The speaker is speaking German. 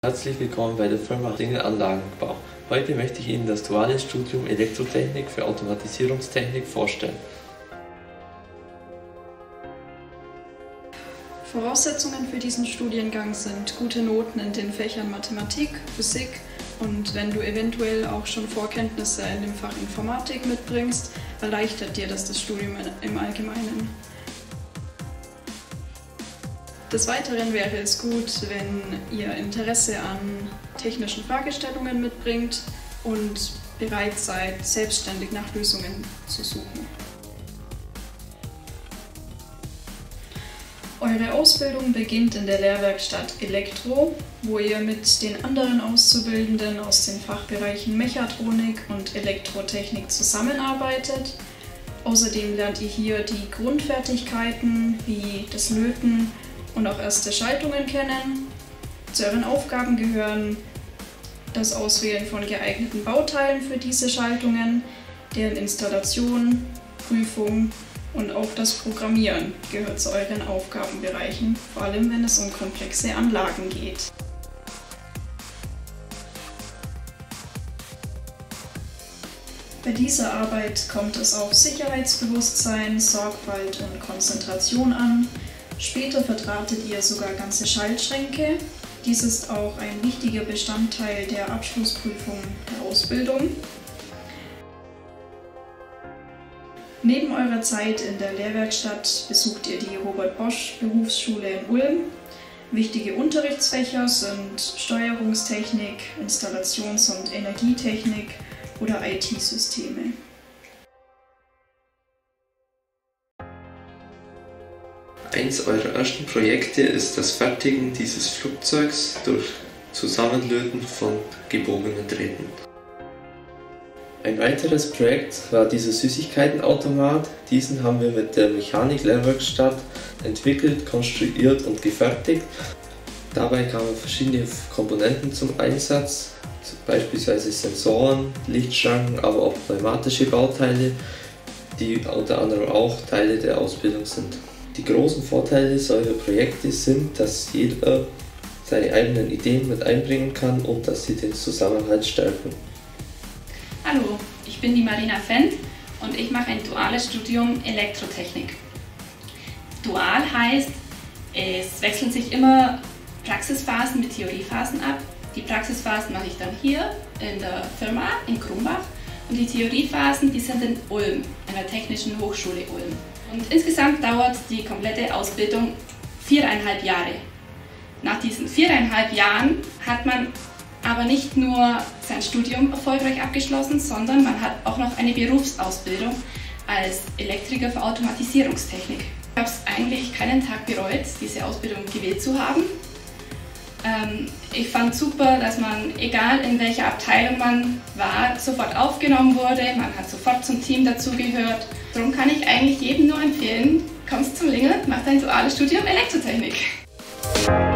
Herzlich willkommen bei der Firma Ringel Anlagenbau. Heute möchte ich Ihnen das duale Studium Elektrotechnik für Automatisierungstechnik vorstellen. Voraussetzungen für diesen Studiengang sind gute Noten in den Fächern Mathematik, Physik und wenn du eventuell auch schon Vorkenntnisse in dem Fach Informatik mitbringst, erleichtert dir das Studium im Allgemeinen. Des Weiteren wäre es gut, wenn ihr Interesse an technischen Fragestellungen mitbringt und bereit seid, selbstständig nach Lösungen zu suchen. Eure Ausbildung beginnt in der Lehrwerkstatt Elektro, wo ihr mit den anderen Auszubildenden aus den Fachbereichen Mechatronik und Elektrotechnik zusammenarbeitet. Außerdem lernt ihr hier die Grundfertigkeiten wie das Löten und auch erste Schaltungen kennen. Zu euren Aufgaben gehören das Auswählen von geeigneten Bauteilen für diese Schaltungen, deren Installation, Prüfung und auch das Programmieren gehört zu euren Aufgabenbereichen, vor allem wenn es um komplexe Anlagen geht. Bei dieser Arbeit kommt es auf Sicherheitsbewusstsein, Sorgfalt und Konzentration an. Später verdrahtet ihr sogar ganze Schaltschränke. Dies ist auch ein wichtiger Bestandteil der Abschlussprüfung der Ausbildung. Neben eurer Zeit in der Lehrwerkstatt besucht ihr die Robert Bosch Berufsschule in Ulm. Wichtige Unterrichtsfächer sind Steuerungstechnik, Installations- und Energietechnik oder IT-Systeme. Eins eurer ersten Projekte ist das Fertigen dieses Flugzeugs durch Zusammenlöten von gebogenen Drähten. Ein weiteres Projekt war dieser Süßigkeitenautomat. Diesen haben wir mit der Mechanik-Lehrwerkstatt entwickelt, konstruiert und gefertigt. Dabei kamen verschiedene Komponenten zum Einsatz, beispielsweise Sensoren, Lichtschranken, aber auch pneumatische Bauteile, die unter anderem auch Teile der Ausbildung sind. Die großen Vorteile solcher Projekte sind, dass jeder seine eigenen Ideen mit einbringen kann und dass sie den Zusammenhalt stärken. Hallo, ich bin die Marina Fendt und ich mache ein duales Studium Elektrotechnik. Dual heißt, es wechseln sich immer Praxisphasen mit Theoriephasen ab. Die Praxisphasen mache ich dann hier in der Firma in Krumbach und die Theoriephasen, die sind in Ulm, an der Technischen Hochschule Ulm. Und insgesamt dauert die komplette Ausbildung 4,5 Jahre. Nach diesen 4,5 Jahren hat man aber nicht nur sein Studium erfolgreich abgeschlossen, sondern man hat auch noch eine Berufsausbildung als Elektriker für Automatisierungstechnik. Ich habe es eigentlich keinen Tag bereut, diese Ausbildung gewählt zu haben. Ich fand super, dass man, egal in welcher Abteilung man war, sofort aufgenommen wurde, man hat sofort zum Team dazugehört. Darum kann ich eigentlich jedem nur empfehlen, kommst zum Ringel, mach dein duales Studium Elektrotechnik.